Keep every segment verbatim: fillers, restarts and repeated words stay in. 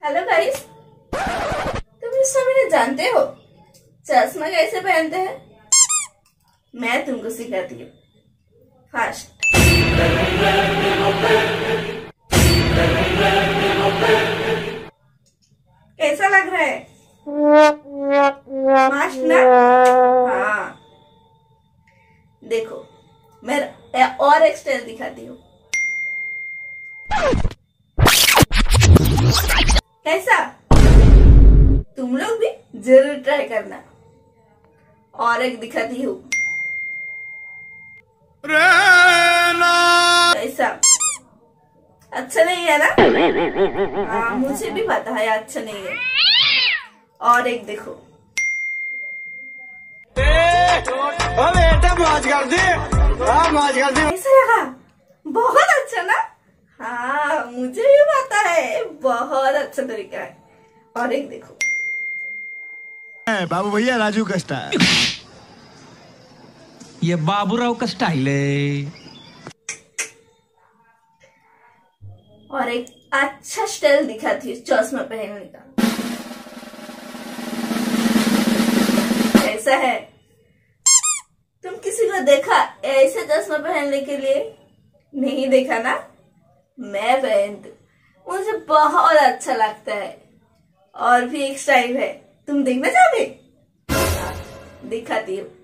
Hello guys, तुम इस समय जानते हो चश्मा कैसे पहनते हैं? मैं तुमको सिखाती हूँ। फास्ट। कैसा लग रहा है? फास्ट ना? हाँ, देखो मैं और एक स्टाइल दिखाती हूँ। कैसा? तुम लोग भी जरूर ट्राई करना। और एक दिखाती हूँ। कैसा? अच्छा नहीं है ना? हाँ, मुझे भी पता है अच्छा नहीं है। और एक देखो। मौज कर दी, हाँ मौज कर दी। कैसा लगा? बहुत अच्छा ना? हाँ, मुझे भी पता है, बहुत अच्छा तरीका है। और एक देखो। बाबू भैया राजू का स्टाइल, ये बाबूराव का स्टाइल है। और एक अच्छा स्टाइल दिखाती है चश्मा पहनने का। ऐसा है, तुम किसी को देखा ऐसे चश्मा पहनने के लिए? नहीं देखा ना? मैं पहनती, मुझे बहुत अच्छा लगता है। और भी एक स्टाइल है, तुम देखना चाहोगे? दिखाती हूँ।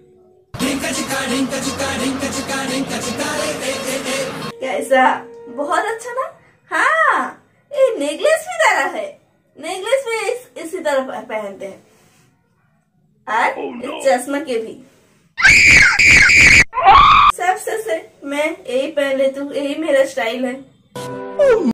कैसा? बहुत अच्छा ना? हाँ, ये नेकलेस भी तरह है। नेकलेस भी इस, इसी तरह पहनते हैं। और oh, no. चश्मा के भी। सबसे से मैं यही पहन लेती हूँ, यही मेरा स्टाइल है।